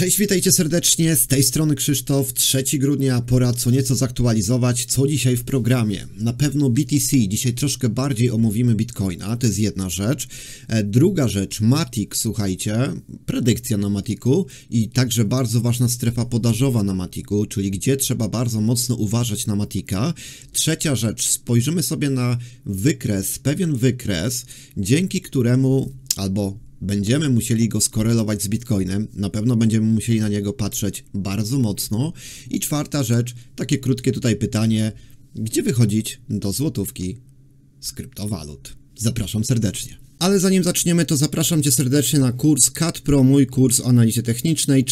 Cześć, witajcie serdecznie, z tej strony Krzysztof, 3 grudnia, pora co nieco zaktualizować, co dzisiaj w programie. Na pewno BTC, dzisiaj troszkę bardziej omówimy Bitcoina, to jest jedna rzecz. Druga rzecz, Matic, słuchajcie, predykcja na Maticu i także bardzo ważna strefa podażowa na Maticu, czyli gdzie trzeba bardzo mocno uważać na Matica. Trzecia rzecz, spojrzymy sobie na wykres, pewien wykres, dzięki któremu, będziemy musieli go skorelować z Bitcoinem, na pewno będziemy musieli na niego patrzeć bardzo mocno. I czwarta rzecz, takie krótkie tutaj pytanie, gdzie wychodzić do złotówki z kryptowalut? Zapraszam serdecznie. Ale zanim zaczniemy, to zapraszam Cię serdecznie na kurs CAD Pro, mój kurs o analizie technicznej,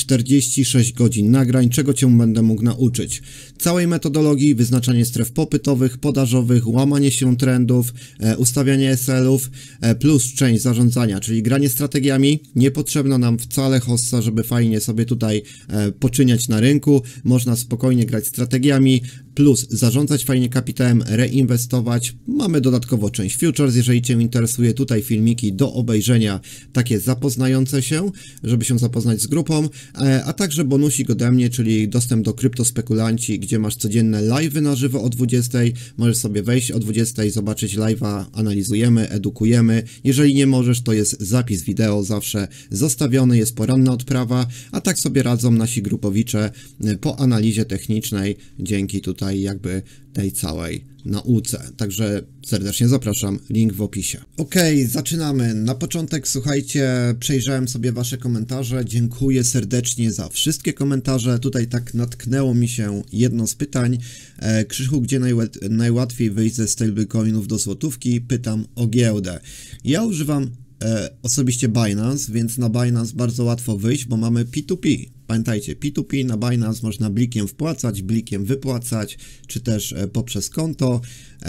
46 godzin nagrań, czego Cię będę mógł nauczyć. Całej metodologii, wyznaczanie stref popytowych, podażowych, łamanie się trendów, ustawianie SL-ów, plus część zarządzania, czyli granie strategiami. Nie potrzebna nam wcale hossa, żeby fajnie sobie tutaj poczyniać na rynku. Można spokojnie grać strategiami, plus zarządzać fajnie kapitałem, reinwestować. Mamy dodatkowo część futures, jeżeli Cię interesuje, tutaj filmiki do obejrzenia, takie zapoznające się, żeby się zapoznać z grupą, a także bonusik ode mnie, czyli dostęp do kryptospekulanci, gdzie masz codzienne live'y na żywo o 20, możesz sobie wejść o 20 zobaczyć live'a, analizujemy, edukujemy. Jeżeli nie możesz, to jest zapis wideo zawsze zostawiony, jest poranna odprawa, a tak sobie radzą nasi grupowicze po analizie technicznej, dzięki tutaj jakby tej całej nauce. Także serdecznie zapraszam, link w opisie. Okej, zaczynamy. Na początek, słuchajcie, przejrzałem sobie Wasze komentarze. Dziękuję serdecznie za wszystkie komentarze. Tutaj tak natknęło mi się jedno z pytań. Krzychu, gdzie najłatwiej wyjść ze stablecoinów do złotówki? Pytam o giełdę. Ja używam osobiście Binance, więc na Binance bardzo łatwo wyjść, bo mamy P2P. Pamiętajcie, P2P na Binance można blikiem wpłacać, blikiem wypłacać, czy też poprzez konto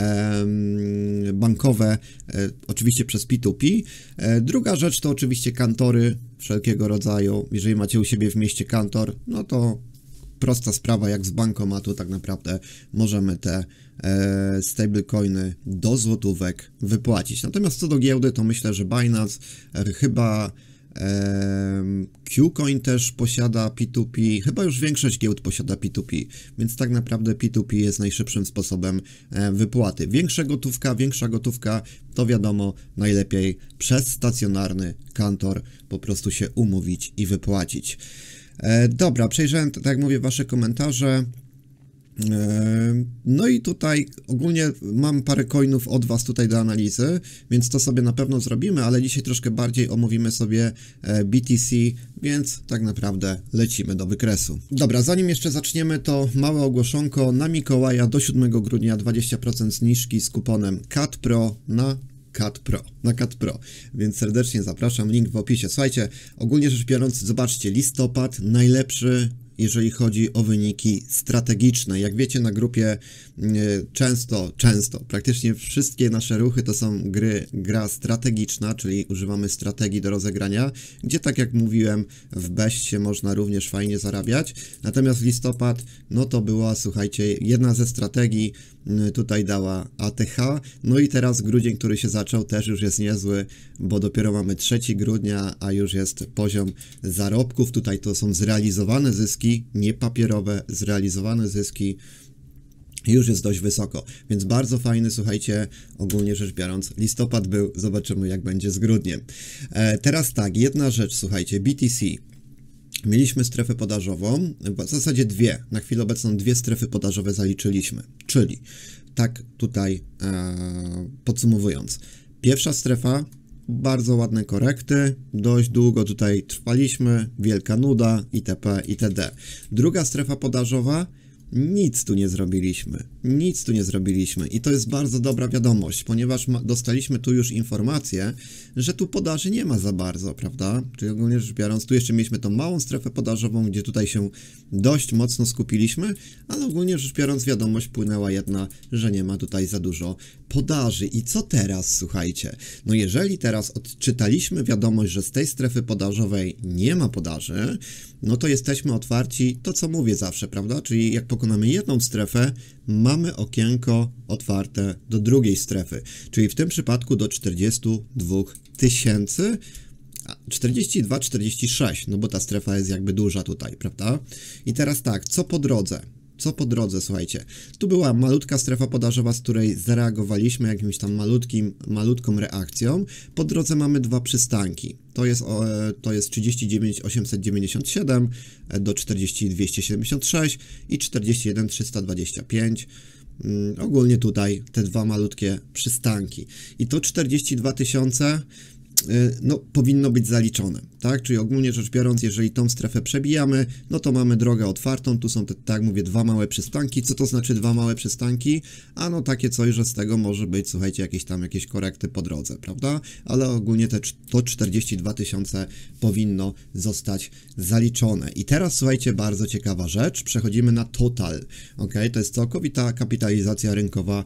bankowe, oczywiście przez P2P. Druga rzecz to oczywiście kantory wszelkiego rodzaju. Jeżeli macie u siebie w mieście kantor, no to prosta sprawa, jak z bankomatu tak naprawdę możemy te stablecoiny do złotówek wypłacić. Natomiast co do giełdy, to myślę, że Binance, chyba Qcoin też posiada P2P, chyba już większość giełd posiada P2P, więc tak naprawdę P2P jest najszybszym sposobem wypłaty. Większa gotówka, to wiadomo, najlepiej przez stacjonarny kantor po prostu się umówić i wypłacić. Dobra, przejrzałem, tak jak mówię, Wasze komentarze. No i tutaj ogólnie mam parę coinów od Was tutaj do analizy, więc to sobie na pewno zrobimy, ale dzisiaj troszkę bardziej omówimy sobie BTC, więc tak naprawdę lecimy do wykresu. Dobra, zanim jeszcze zaczniemy, to małe ogłoszonko. Na Mikołaja do 7 grudnia 20% zniżki z kuponem CADPRO na CAD Pro, więc serdecznie zapraszam, link w opisie. Słuchajcie, ogólnie rzecz biorąc, zobaczcie, listopad najlepszy, jeżeli chodzi o wyniki strategiczne. Jak wiecie, na grupie często, praktycznie wszystkie nasze ruchy to są gra strategiczna, czyli używamy strategii do rozegrania, gdzie tak jak mówiłem, w beście można również fajnie zarabiać. Natomiast listopad, no to była, słuchajcie, jedna ze strategii, tutaj dała ATH, no i teraz grudzień, który się zaczął, też już jest niezły, bo dopiero mamy 3 grudnia, a już jest poziom zarobków. Tutaj to są zrealizowane zyski, nie papierowe, zrealizowane zyski, już jest dość wysoko, więc bardzo fajny, słuchajcie, ogólnie rzecz biorąc, listopad był, zobaczymy jak będzie z grudniem. Teraz tak, jedna rzecz, słuchajcie, BTC. Mieliśmy strefę podażową, w zasadzie dwie, na chwilę obecną 2 strefy podażowe zaliczyliśmy, czyli tak tutaj podsumowując, pierwsza strefa, bardzo ładne korekty, dość długo tutaj trwaliśmy, wielka nuda, itp., itd. Druga strefa podażowa, nic tu nie zrobiliśmy i to jest bardzo dobra wiadomość, ponieważ dostaliśmy tu już informację, że tu podaży nie ma za bardzo, prawda? Czyli ogólnie rzecz biorąc, tu jeszcze mieliśmy tą małą strefę podażową, gdzie tutaj się dość mocno skupiliśmy, ale ogólnie rzecz biorąc wiadomość płynęła jedna, że nie ma tutaj za dużo podaży. I co teraz, słuchajcie? No jeżeli teraz odczytaliśmy wiadomość, że z tej strefy podażowej nie ma podaży, no to jesteśmy otwarci, to co mówię zawsze, prawda? Czyli jak pokonamy jedną strefę, mamy okienko otwarte do drugiej strefy, czyli w tym przypadku do 42 000, 42, 46, no bo ta strefa jest jakby duża tutaj, prawda? I teraz tak, co po drodze? Co po drodze, słuchajcie, tu była malutka strefa podażowa, z której zareagowaliśmy jakimś tam malutką reakcją. Po drodze mamy dwa przystanki. To jest 39 897 do 40 276 i 41 325. Ogólnie tutaj te dwa malutkie przystanki. I to 42 000 no, powinno być zaliczone, tak? Czyli ogólnie rzecz biorąc, jeżeli tą strefę przebijamy, no to mamy drogę otwartą, tu są te, tak jak mówię, dwa małe przystanki. Co to znaczy dwa małe przystanki? A no takie coś, że z tego może być, słuchajcie, jakieś korekty po drodze, prawda? Ale ogólnie to 42 000 powinno zostać zaliczone. I teraz, słuchajcie, bardzo ciekawa rzecz, przechodzimy na total, ok? To jest całkowita kapitalizacja rynkowa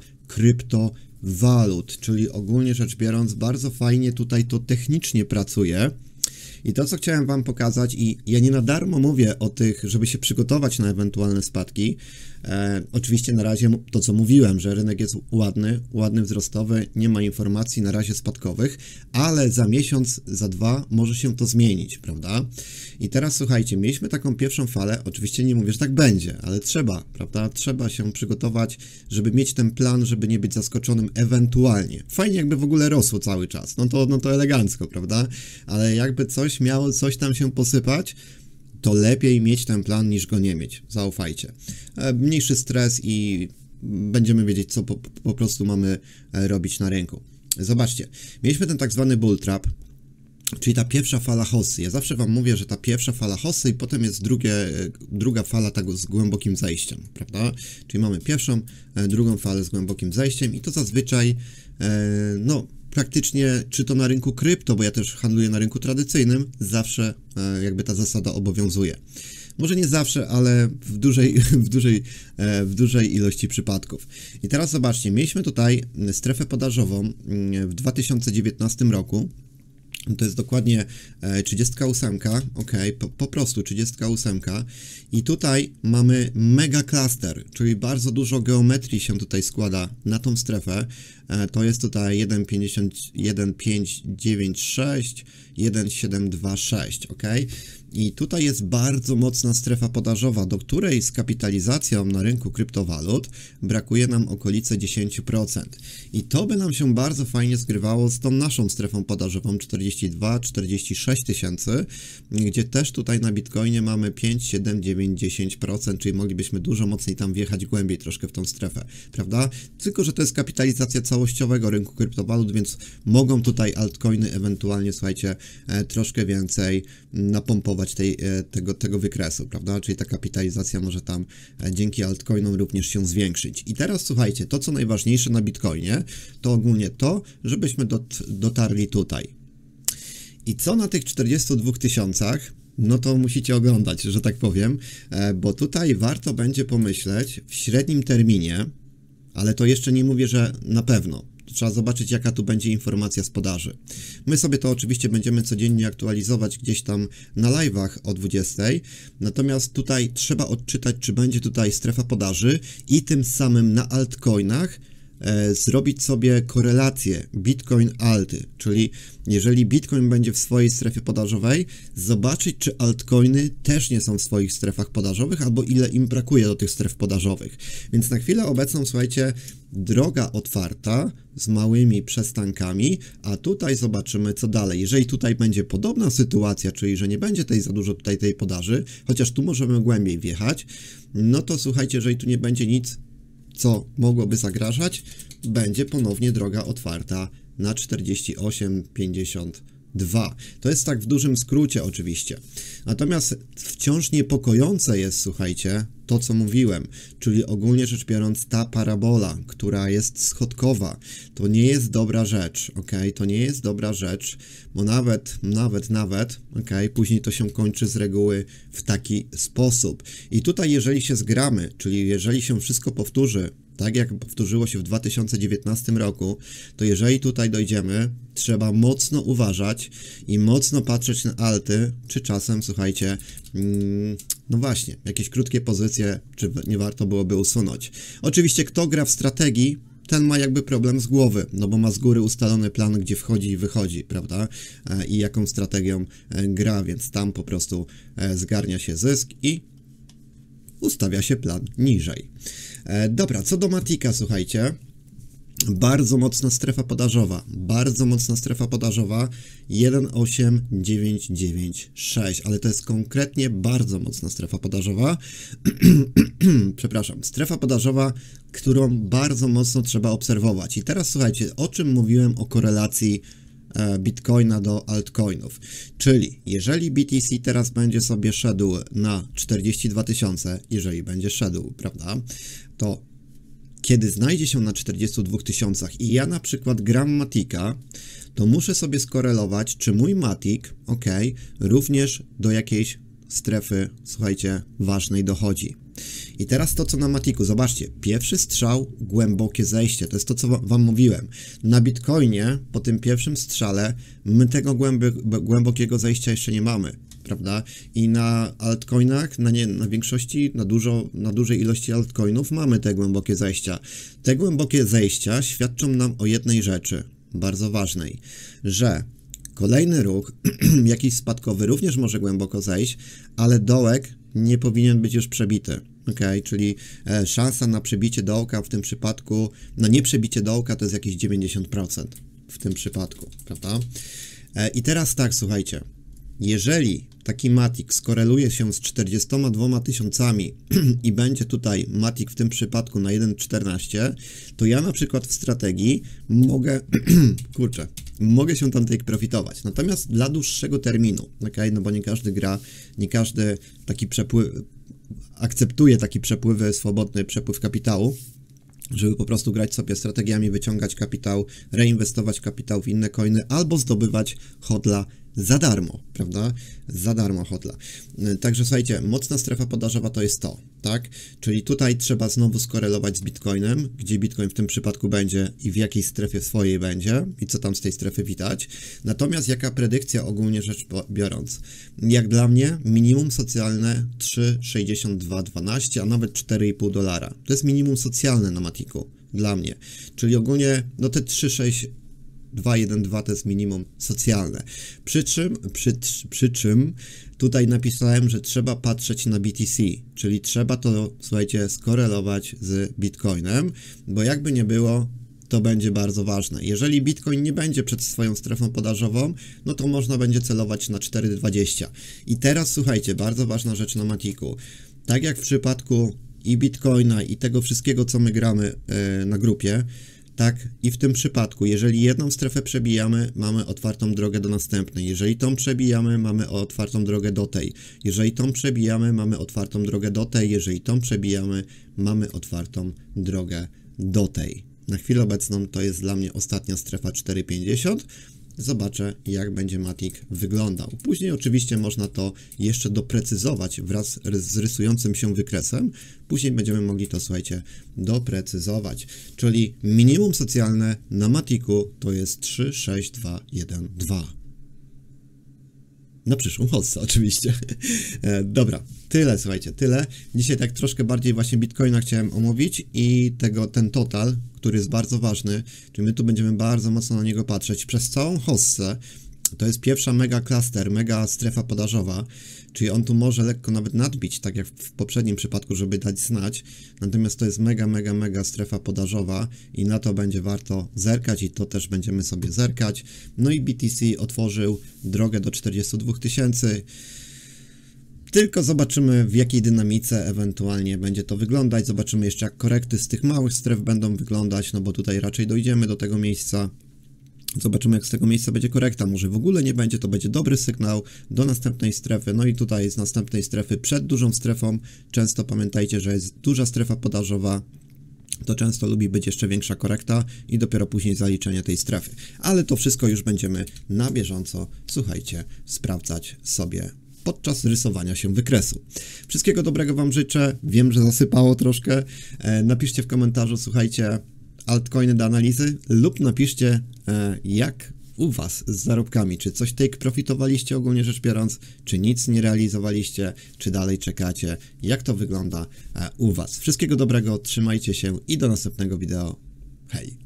kryptowalut, czyli ogólnie rzecz biorąc bardzo fajnie tutaj to technicznie pracuje. I to, co chciałem Wam pokazać, i ja nie na darmo mówię o tych, żeby się przygotować na ewentualne spadki. Oczywiście na razie to, co mówiłem, że rynek jest ładny, wzrostowy, nie ma informacji na razie spadkowych, ale za miesiąc, za dwa może się to zmienić, prawda? I teraz słuchajcie, mieliśmy taką pierwszą falę, oczywiście nie mówię, że tak będzie, ale trzeba, prawda? Trzeba się przygotować, żeby mieć ten plan, żeby nie być zaskoczonym ewentualnie. Fajnie jakby w ogóle rosło cały czas, no to elegancko, prawda? Ale jakby miało coś tam się posypać, to lepiej mieć ten plan niż go nie mieć, zaufajcie. Mniejszy stres i będziemy wiedzieć, co po prostu mamy robić na rynku. Zobaczcie, mieliśmy ten tak zwany bull trap, czyli ta pierwsza fala hossy. Ja zawsze Wam mówię, że ta pierwsza fala hossy i potem jest druga fala tego z głębokim zejściem, prawda? Czyli mamy pierwszą, drugą falę z głębokim zejściem i to zazwyczaj, no, praktycznie, czy to na rynku krypto, bo ja też handluję na rynku tradycyjnym, zawsze jakby ta zasada obowiązuje. Może nie zawsze, ale w dużej ilości przypadków. I teraz zobaczcie, mieliśmy tutaj strefę podażową w 2019 roku. To jest dokładnie 38, ok, po prostu 38 i tutaj mamy mega cluster, czyli bardzo dużo geometrii się tutaj składa na tą strefę. To jest tutaj 1,596, 1,726, ok? I tutaj jest bardzo mocna strefa podażowa, do której z kapitalizacją na rynku kryptowalut brakuje nam okolice 10%. I to by nam się bardzo fajnie zgrywało z tą naszą strefą podażową 42-46 tysięcy, gdzie też tutaj na Bitcoinie mamy 5, 7, 9, 10%, czyli moglibyśmy dużo mocniej tam wjechać głębiej troszkę w tą strefę, prawda? Tylko że to jest kapitalizacja całościowego rynku kryptowalut, więc mogą tutaj altcoiny ewentualnie, słuchajcie, troszkę więcej napompować tego wykresu, prawda? Czyli ta kapitalizacja może tam dzięki altcoinom również się zwiększyć. I teraz słuchajcie, to co najważniejsze na Bitcoinie, to ogólnie to, żebyśmy dotarli tutaj. I co na tych 42 000? No to musicie oglądać, że tak powiem, bo tutaj warto będzie pomyśleć w średnim terminie, ale to jeszcze nie mówię, że na pewno. Trzeba zobaczyć, jaka tu będzie informacja z podaży. My sobie to oczywiście będziemy codziennie aktualizować gdzieś tam na live'ach o 20. Natomiast tutaj trzeba odczytać, czy będzie tutaj strefa podaży i tym samym na altcoinach zrobić sobie korelację Bitcoin-alty, czyli jeżeli Bitcoin będzie w swojej strefie podażowej, zobaczyć, czy altcoiny też nie są w swoich strefach podażowych, albo ile im brakuje do tych stref podażowych. Więc na chwilę obecną, słuchajcie, droga otwarta z małymi przestankami, a tutaj zobaczymy, co dalej. Jeżeli tutaj będzie podobna sytuacja, czyli że nie będzie za dużo tutaj tej podaży, chociaż tu możemy głębiej wjechać, no to słuchajcie, jeżeli tu nie będzie nic, co mogłoby zagrażać, będzie ponownie droga otwarta na 48,52. To jest tak w dużym skrócie oczywiście. Natomiast wciąż niepokojące jest, słuchajcie, to co mówiłem, czyli ogólnie rzecz biorąc ta parabola, która jest schodkowa, to nie jest dobra rzecz, ok? To nie jest dobra rzecz, bo nawet, ok? Później to się kończy z reguły w taki sposób. I tutaj jeżeli się zgramy, czyli jeżeli się wszystko powtórzy, tak jak powtórzyło się w 2019 roku, to jeżeli tutaj dojdziemy, trzeba mocno uważać i mocno patrzeć na alty, czy czasem, słuchajcie, no właśnie, jakieś krótkie pozycje, czy nie warto byłoby usunąć. Oczywiście, kto gra w strategii, ten ma jakby problem z głowy, no bo ma z góry ustalony plan, gdzie wchodzi i wychodzi, prawda? I jaką strategią gra, więc tam po prostu zgarnia się zysk i ustawia się plan niżej. Dobra, co do Matika, słuchajcie. Bardzo mocna strefa podażowa, 18996, ale to jest konkretnie bardzo mocna strefa podażowa, przepraszam, strefa podażowa, którą bardzo mocno trzeba obserwować. I teraz słuchajcie, o czym mówiłem o korelacji Bitcoina do altcoinów, czyli jeżeli BTC teraz będzie sobie szedł na 42 000, jeżeli będzie szedł, prawda, to kiedy znajdzie się na 42 000 i ja na przykład gram Matika, to muszę sobie skorelować, czy mój Matic, ok, również do jakiejś strefy, słuchajcie, ważnej dochodzi. I teraz to, co na Matiku, zobaczcie, pierwszy strzał, głębokie zejście, to jest to, co wam mówiłem. Na Bitcoinie, po tym pierwszym strzale, my tego głębokiego zejścia jeszcze nie mamy, prawda? I na altcoinach, na większości, na dużej ilości altcoinów mamy te głębokie zejścia. Te głębokie zejścia świadczą nam o jednej rzeczy, bardzo ważnej, że kolejny ruch, jakiś spadkowy, również może głęboko zejść, ale dołek nie powinien być już przebity. Ok, czyli szansa na przebicie dołka w tym przypadku, na nieprzebicie dołka to jest jakieś 90% w tym przypadku, prawda? I teraz tak, słuchajcie, jeżeli taki Matic skoreluje się z 42 000 i będzie tutaj Matic w tym przypadku na 1,14, to ja na przykład w strategii mogę, mogę się tam take profitować. Natomiast dla dłuższego terminu, ok, no bo nie każdy gra, nie każdy taki przepływ akceptuje taki swobodny przepływ kapitału, żeby po prostu grać sobie strategiami, wyciągać kapitał, reinwestować kapitał w inne coiny albo zdobywać hodla za darmo, prawda? Za darmo hodla. Także słuchajcie, mocna strefa podażowa to jest to, tak? Czyli tutaj trzeba znowu skorelować z Bitcoinem, gdzie Bitcoin w tym przypadku będzie i w jakiej strefie swojej będzie i co tam z tej strefy widać. Natomiast jaka predykcja ogólnie rzecz biorąc? Jak dla mnie minimum socjalne 3,6212, a nawet $4,5. To jest minimum socjalne na Matiku dla mnie. Czyli ogólnie no te 3,6212 to jest minimum socjalne. Przy czym tutaj napisałem, że trzeba patrzeć na BTC, czyli trzeba to, słuchajcie, skorelować z Bitcoinem, bo jakby nie było, to będzie bardzo ważne. Jeżeli Bitcoin nie będzie przed swoją strefą podażową, no to można będzie celować na 4,20. I teraz słuchajcie, bardzo ważna rzecz na Matiku. Tak jak w przypadku i Bitcoina i tego wszystkiego, co my gramy na grupie, tak i w tym przypadku, jeżeli jedną strefę przebijamy, mamy otwartą drogę do następnej. Jeżeli tą przebijamy, mamy otwartą drogę do tej. Jeżeli tą przebijamy, mamy otwartą drogę do tej. Jeżeli tą przebijamy, mamy otwartą drogę do tej. Na chwilę obecną to jest dla mnie ostatnia strefa 4,50. Zobaczę, jak będzie Matic wyglądał. Później oczywiście można to jeszcze doprecyzować wraz z rysującym się wykresem. Później będziemy mogli to, słuchajcie, doprecyzować. Czyli minimum socjalne na Matiku to jest 3,6212. Na przyszłą hossę oczywiście. Dobra, tyle, słuchajcie, tyle. Dzisiaj tak troszkę bardziej właśnie Bitcoina chciałem omówić i ten total, który jest bardzo ważny, czyli my tu będziemy bardzo mocno na niego patrzeć. Przez całą hossę to jest pierwsza mega cluster, mega strefa podażowa, czyli on tu może lekko nawet nadbić, tak jak w poprzednim przypadku, żeby dać znać. Natomiast to jest mega strefa podażowa i na to będzie warto zerkać i to też będziemy sobie zerkać. No i BTC otworzył drogę do 42 000. Tylko zobaczymy, w jakiej dynamice ewentualnie będzie to wyglądać. Zobaczymy jeszcze, jak korekty z tych małych stref będą wyglądać, no bo tutaj raczej dojdziemy do tego miejsca. Zobaczymy, jak z tego miejsca będzie korekta. Może w ogóle nie będzie, to będzie dobry sygnał do następnej strefy. No i tutaj z następnej strefy, przed dużą strefą, często pamiętajcie, że jest duża strefa podażowa, to często lubi być jeszcze większa korekta i dopiero później zaliczenie tej strefy. Ale to wszystko już będziemy na bieżąco, słuchajcie, sprawdzać sobie podczas rysowania się wykresu. Wszystkiego dobrego Wam życzę. Wiem, że zasypało troszkę. Napiszcie w komentarzu, słuchajcie, altcoiny do analizy lub napiszcie, jak u Was z zarobkami. Czy coś take profitowaliście ogólnie rzecz biorąc, czy nic nie realizowaliście, czy dalej czekacie. Jak to wygląda u Was. Wszystkiego dobrego, trzymajcie się i do następnego wideo. Hej!